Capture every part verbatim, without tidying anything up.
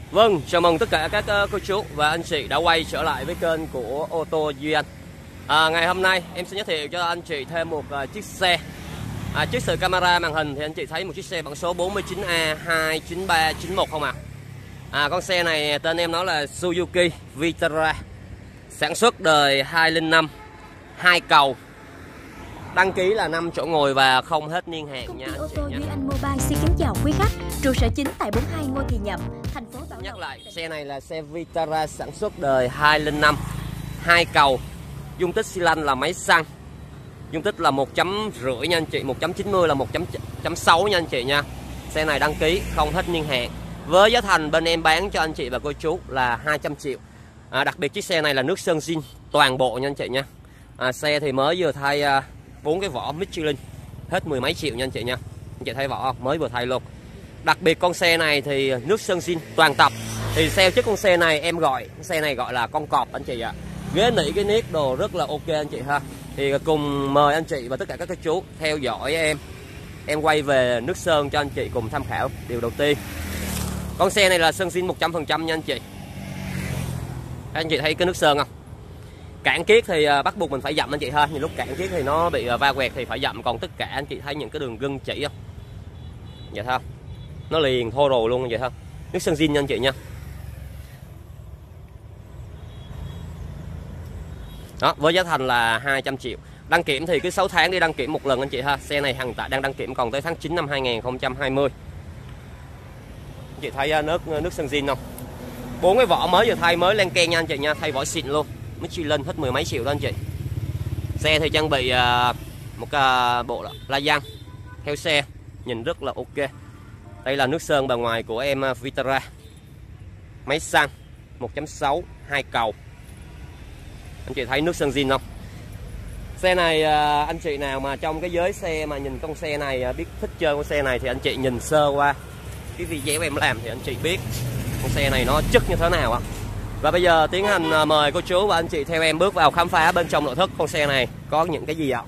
Vâng, chào mừng tất cả các uh, cô chú và anh chị đã quay trở lại với kênh của ô tô Duy Anh. à, Ngày hôm nay em sẽ giới thiệu cho anh chị thêm một uh, chiếc xe. à, Trước sự camera màn hình thì anh chị thấy một chiếc xe biển số bốn chín A hai chín ba chín một không ạ? à? à, Con xe này tên em nó là Suzuki Vitara, sản xuất đời hai không năm, hai cầu, đăng ký là năm chỗ ngồi và không hết niên hạn nha anh ô chị tô nha. Duy Anh Mobile xin kính chào quý khách. Trụ sở chính tại bốn mươi hai Ngô Thị Nhậm, thành phố Bảo Lộc. Nhắc lại, xe này là xe Vitara sản xuất đời hai không năm, hai cầu, dung tích xi lanh là máy xăng, dung tích là một chấm rưỡi nha anh chị, một chấm chín mươi là một chấm sáu nha anh chị nha. Xe này đăng ký không hết niên hạn, với giá thành bên em bán cho anh chị và cô chú là hai trăm triệu. à, Đặc biệt chiếc xe này là nước sơn zin toàn bộ nha anh chị nha. à, Xe thì mới vừa thay bốn cái vỏ Michelin, hết mười mấy triệu nha anh chị nha. Anh chị thấy vỏ không? Mới vừa thay luôn. Đặc biệt con xe này thì nước sơn zin toàn tập. Thì xe trước con xe này em gọi con xe này gọi là con cọp anh chị ạ. à. Ghế nỉ cái niết đồ rất là ok anh chị ha. Thì cùng mời anh chị và tất cả các chú theo dõi em. Em quay về nước sơn cho anh chị cùng tham khảo. Điều đầu tiên, con xe này là sơn zin một trăm phần trăm nha anh chị. Anh chị thấy cái nước sơn không? Cản kiết thì bắt buộc mình phải dặm anh chị ha. Nhiều lúc cản kiết thì nó bị va quẹt thì phải dặm. Còn tất cả anh chị thấy những cái đường gân chỉ không? Vậy thôi, nó liền thô rồi luôn vậy thôi. Nước sơn zin nha anh chị nha. Đó, với giá thành là hai trăm triệu. Đăng kiểm thì cứ sáu tháng đi đăng kiểm một lần anh chị ha. Xe này hiện tại đang đăng kiểm còn tới tháng chín năm hai nghìn không trăm hai mươi. Anh chị thấy nước nước sơn zin không? Bốn cái vỏ mới vừa thay, mới len keng nha anh chị nha, thay vỏ xịn luôn. Michelin hết mười mấy triệu đó anh chị. Xe thì trang bị uh, một uh, bộ la giăng theo xe, nhìn rất là ok. Đây là nước sơn bề ngoài của em uh, Vitara, máy xăng một chấm sáu, hai cầu. Anh chị thấy nước sơn zin không? Xe này uh, anh chị nào mà trong cái giới xe mà nhìn con xe này uh, biết thích chơi con xe này thì anh chị nhìn sơ qua cái video em làm thì anh chị biết con xe này nó chất như thế nào ạ. Và bây giờ tiến hành uh, mời cô chú và anh chị theo em bước vào khám phá bên trong nội thất con xe này có những cái gì ạ.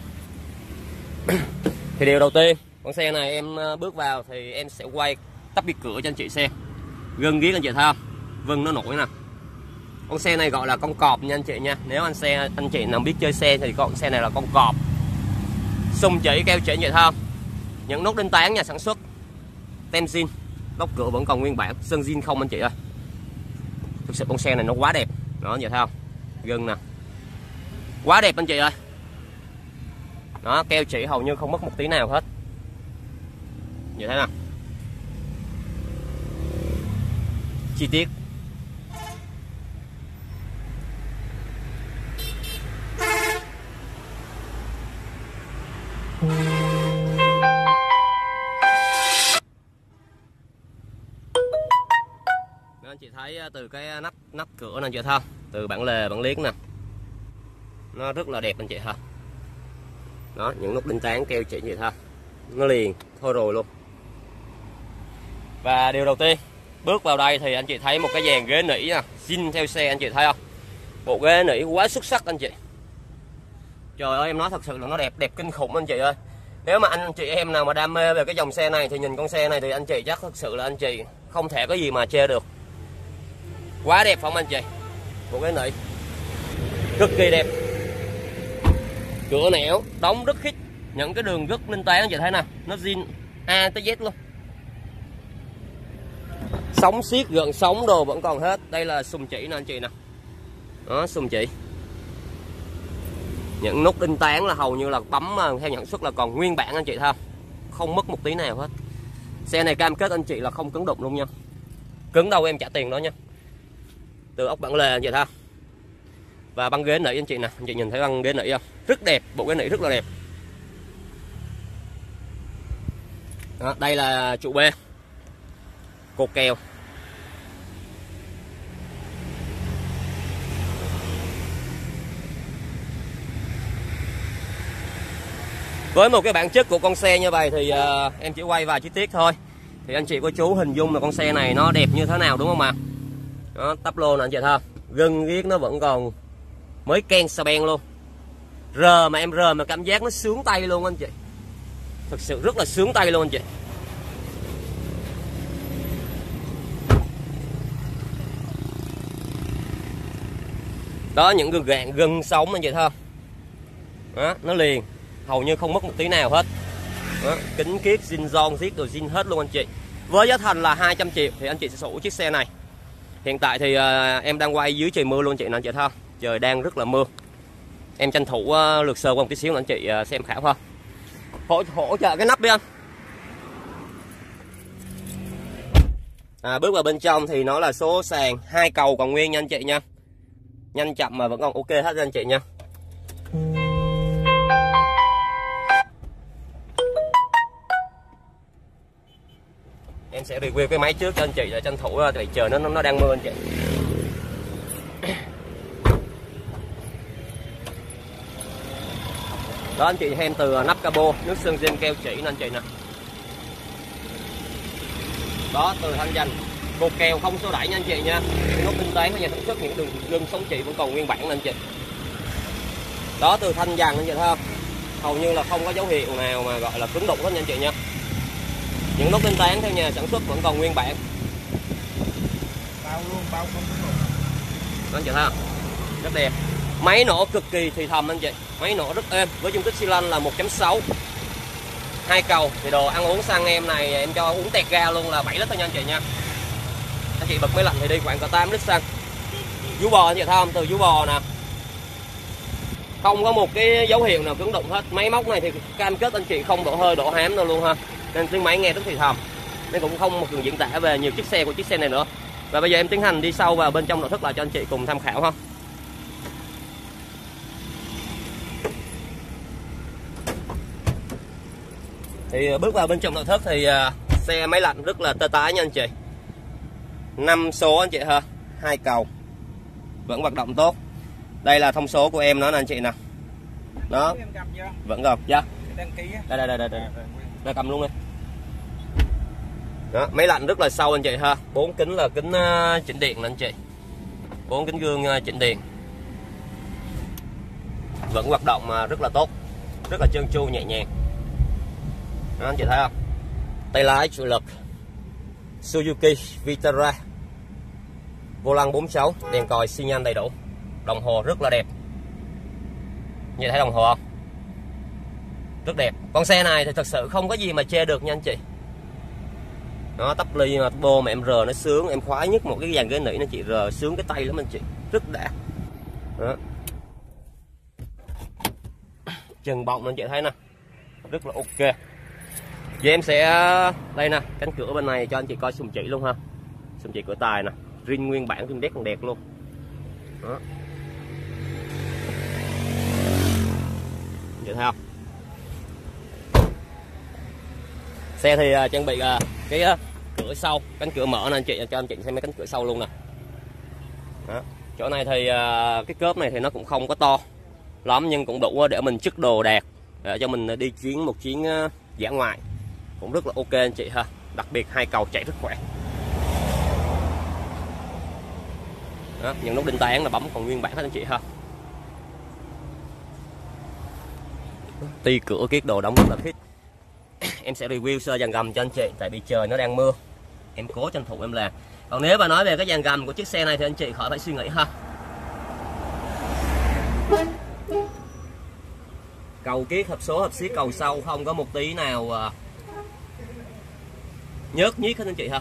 Thì điều đầu tiên, con xe này em bước vào thì em sẽ quay tắp cái cửa cho anh chị xem. Gân ghiếc anh chị thấy không? Vân nó nổi nè. Con xe này gọi là con cọp nha anh chị nha. Nếu anh xe anh chị nào biết chơi xe thì con xe này là con cọp. Xung chỉ keo chỉ anh chị thấy không? Những nút đinh tán nhà sản xuất, tem zin, lốc cửa vẫn còn nguyên bản, sơn zin không anh chị ơi. Thực sự con xe này nó quá đẹp. Đó anh chị thấy không? Gân nè, quá đẹp anh chị ơi. Đó, keo chỉ hầu như không mất một tí nào hết. Như thế nào? Chi tiết. Đó, anh chị thấy từ cái nắp nắp cửa này chị thấy không? Từ bản lề, bản liếc nè. Nó rất là đẹp anh chị ha. Đó, những nút đinh tán keo chỉ vậy thôi, nó liền thôi rồi luôn. Và điều đầu tiên bước vào đây thì anh chị thấy một cái dàn ghế nỉ nha, zin theo xe anh chị thấy không? Bộ ghế nỉ quá xuất sắc anh chị. Trời ơi em nói thật sự là nó đẹp, đẹp kinh khủng anh chị ơi. Nếu mà anh chị em nào mà đam mê về cái dòng xe này thì nhìn con xe này thì anh chị chắc thật sự là anh chị không thể có gì mà chê được. Quá đẹp phải không anh chị? Bộ ghế nỉ cực kỳ đẹp. Cửa nẻo đóng rất khít, những cái đường rất linh tán anh chị thấy nè, nó zin A tới Z luôn. Sóng xiết gần sóng đồ vẫn còn hết. Đây là xùng chỉ nè anh chị nè. Đó, xùng chỉ. Những nút đinh tán là hầu như là bấm theo nhận xuất là còn nguyên bản anh chị thấy không? Không mất một tí nào hết. Xe này cam kết anh chị là không cứng đụng luôn nha. Cứng đâu em trả tiền đó nha. Từ ốc bản lề anh chị thấy không? Và băng ghế nỉ anh chị nè, anh chị nhìn thấy băng ghế nỉ không? Rất đẹp, bộ ghế nỉ rất là đẹp. Đó, đây là trụ B, cột kèo. Với một cái bản chất của con xe như vậy thì uh, em chỉ quay vài chi tiết thôi. Thì anh chị cô chú hình dung là con xe này nó đẹp như thế nào đúng không ạ? Đó, tắp lô nè anh chị thấy không? Gân ghiếc nó vẫn còn mới ken xà beng luôn. Rờ mà em rờ mà cảm giác nó sướng tay luôn anh chị. Thực sự rất là sướng tay luôn anh chị. Đó, những gương gạn gân sống anh chị thấy không? Đó, nó liền, hầu như không mất một tí nào hết. Đó, kính kiết zin giòn xiết đồ zin hết luôn anh chị. Với giá thành là hai trăm triệu thì anh chị sẽ sở hữu chiếc xe này. Hiện tại thì uh, em đang quay dưới trời mưa luôn anh chị, anh chị thấy không? Trời đang rất là mưa. Em tranh thủ uh, lược sơ qua một tí xíu anh chị uh, xem khảo ha. Hỗ, hỗ trợ cái nắp đi anh. À, bước vào bên trong thì nó là số sàn hai cầu còn nguyên nha anh chị nha. Nhanh chậm mà vẫn còn ok hết anh chị nha. Em sẽ review cái máy trước cho anh chị để tranh thủ tại trời nó nó đang mưa anh chị. Đó anh chị xem từ nắp cabo, nước sơn zin keo chỉ nè anh chị nè. Đó, từ thanh danh cột kèo không số đẩy nha anh chị nha. Nó tinh tế của nhà sản xuất, những đường gân sống chỉ vẫn còn nguyên bản nè anh chị. Đó, từ thanh dàn anh chị thấy không? Hầu như là không có dấu hiệu nào mà gọi là cứng đụng hết nha anh chị nha. Những nút tinh tán theo nhà sản xuất vẫn còn nguyên bản. Bao luôn, bao không cứng đụng. Đó anh chị thấy không? Rất đẹp. Máy nổ cực kỳ thì thầm anh chị. Máy nổ rất êm với dung tích xi lanh là một chấm sáu. Hai cầu thì đồ ăn uống xăng em này em cho uống tẹt ga luôn là bảy lít thôi nha anh chị nha. Anh chị bật máy lạnh thì đi khoảng có tám lít xăng. Vú bò anh chị thấy không? Từ vú bò nè. Không có một cái dấu hiệu nào cứng đụng hết. Máy móc này thì cam kết anh chị không đổ hơi đổ hám đâu luôn ha. Nên tiếng máy nghe rất thì thầm. Nên cũng không một cường diễn tả về nhiều chiếc xe của chiếc xe này nữa. Và bây giờ em tiến hành đi sâu vào bên trong nội thất lại cho anh chị cùng tham khảo ha. Thì bước vào bên trong nội thất thì uh, xe máy lạnh rất là tê tái nha anh chị. Năm số anh chị ha, hai cầu vẫn hoạt động tốt. Đây là thông số của em nó nè anh chị nè. Đó. Vẫn gặp chưa? Đây đây đây đây đây. Đây cầm luôn đi. Đó, máy lạnh rất là sâu anh chị ha. Bốn kính là kính uh, chỉnh điện nè anh chị. Bốn kính gương uh, chỉnh điện. Vẫn hoạt động uh, rất là tốt. Rất là trơn tru nhẹ nhàng. Đó, anh chị thấy không? Tay lái chủ lực Suzuki Vitara. Vô lăng bốn sáu, đèn còi xi nhan đầy đủ. Đồng hồ rất là đẹp. Nhìn thấy đồng hồ không? Rất đẹp. Con xe này thì thật sự không có gì mà chê được nha anh chị. Nó tắp ly mà bô mà em rờ nó sướng. Em khoái nhất một cái dàn ghế nỉ nó chị rờ sướng cái tay lắm anh chị. Rất đã. Đó. Trần bọng anh chị thấy nè. Rất là ok. Vậy em sẽ đây nè, cánh cửa bên này cho anh chị coi xung chỉ luôn ha. Xung chỉ cửa tài nè, rin nguyên bản, rin đét còn đẹp luôn. Đó. Vậy thấy không? Xe thì uh, trang bị uh, cái uh, cửa sau, cánh cửa mở nè anh chị, cho anh chị xem mấy cánh cửa sau luôn nè. Đó. Chỗ này thì uh, cái cớp này thì nó cũng không có to lắm nhưng cũng đủ để mình chất đồ đạc để cho mình đi chuyến một chuyến uh, dã ngoại. Cũng rất là ok anh chị ha. Đặc biệt hai cầu chạy rất khỏe. Đó, những nút đinh tán là bấm còn nguyên bản hết anh chị ha. Ti cửa kiết đồ đóng rất là khít. Em sẽ review sơ dàn gầm cho anh chị. Tại vì trời nó đang mưa, em cố tranh thủ em làm. Còn nếu mà nói về cái dàn gầm của chiếc xe này thì anh chị khỏi phải suy nghĩ ha. Cầu kiết hộp số hộp xiết cầu sau không có một tí nào uh, nhớt nhít hết anh chị ha.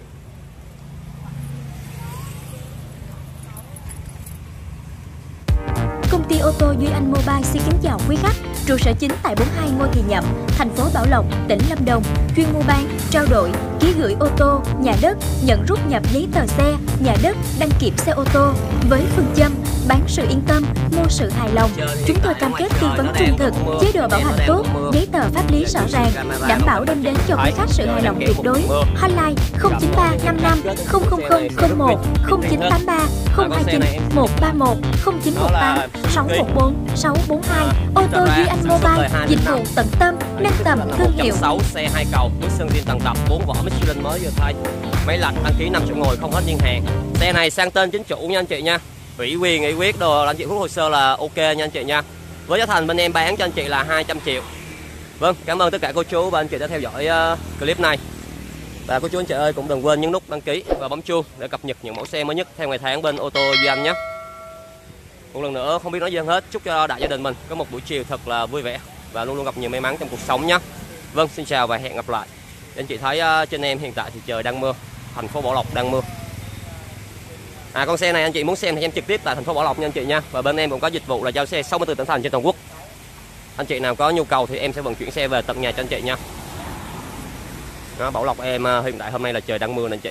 Công ty ô tô Duy Anh Mobile xin kính chào quý khách. Trụ sở chính tại bốn mươi hai Ngô Thị Nhậm, thành phố Bảo Lộc, tỉnh Lâm Đồng, chuyên mua bán, trao đổi, ký gửi ô tô, nhà đất, nhận rút nhập giấy tờ xe, nhà đất, đăng kiểm xe ô tô với phương châm bán sự yên tâm, mua sự hài lòng. Chúng tôi cam kết tư vấn trung thực, chế độ bảo hành tốt, giấy tờ pháp lý rõ ràng, đảm bảo đem đến cho quý khách sự hài lòng tuyệt đối. Hotline không chín ba năm năm không không không không một, không chín tám ba không hai chín một ba một, không chín một tám sáu một bốn sáu bốn hai. Ô tô Duy Anh Mobile, dịch vụ tận tâm, nâng tầm thương hiệu. sáu xe hai cầu, nước sơn zin tầng tập, bốn vỏ Michelin mới vừa thay. Máy lạnh đăng ký năm chỗ ngồi không hết niên hạn. Xe này sang tên chính chủ nha anh chị nha. Ủy quyền nghị quyết đồ anh chị rút hồ sơ là ok nha anh chị nha. Với giá thành bên em bán cho anh chị là hai trăm triệu. Vâng, cảm ơn tất cả cô chú và anh chị đã theo dõi uh, clip này. Và cô chú anh chị ơi cũng đừng quên nhấn nút đăng ký và bấm chuông để cập nhật những mẫu xe mới nhất theo ngày tháng bên ô tô Duy Anh nhé. Một lần nữa không biết nói gì hơn hết, chúc cho đại gia đình mình có một buổi chiều thật là vui vẻ và luôn luôn gặp nhiều may mắn trong cuộc sống nhé. Vâng, xin chào và hẹn gặp lại. Anh chị thấy uh, trên em hiện tại thì trời đang mưa, thành phố Bảo Lộc đang mưa. À, con xe này anh chị muốn xem thì em trực tiếp tại thành phố Bảo Lộc nha anh chị nha. Và bên em cũng có dịch vụ là giao xe sáu mươi tư tỉnh thành trên toàn quốc. Anh chị nào có nhu cầu thì em sẽ vận chuyển xe về tận nhà cho anh chị nha. Đó, Bảo Lộc em uh, hiện tại hôm nay là trời đang mưa nè anh chị.